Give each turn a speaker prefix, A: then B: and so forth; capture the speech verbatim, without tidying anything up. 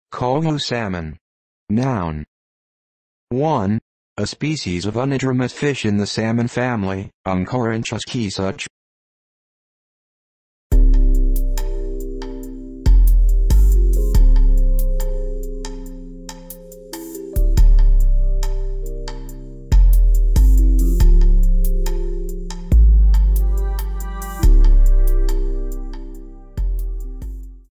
A: Kohu salmon. Noun. one. A species of anadromous fish in the salmon family, Oncorhynchus.